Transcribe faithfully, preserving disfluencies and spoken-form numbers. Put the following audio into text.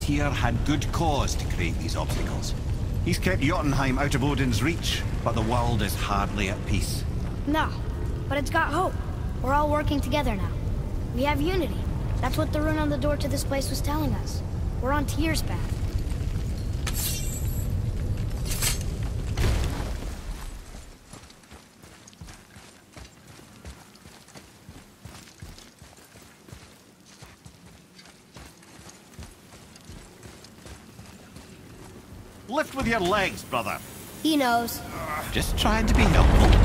Tyr had good cause to create these obstacles. He's kept Jotunheim out of Odin's reach, but the world is hardly at peace. No, but it's got hope. We're all working together now. We have unity. That's what the rune on the door to this place was telling us. We're on Tyr's path. Lift with your legs, brother. He knows. Just trying to be helpful.